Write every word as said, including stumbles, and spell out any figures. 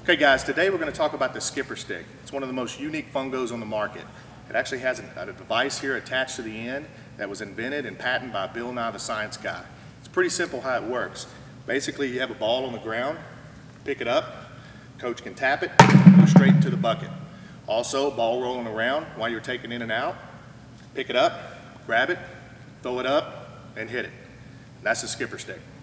Okay guys, today we're going to talk about the skipper stick. It's one of the most unique fungos on the market. It actually has a, a device here attached to the end that was invented and patented by Bill Nye the Science Guy. It's pretty simple how it works. Basically you have a ball on the ground, pick it up, coach can tap it, go straight into the bucket. Also, ball rolling around while you're taking in and out, pick it up, grab it, throw it up, and hit it. That's the skipper stick.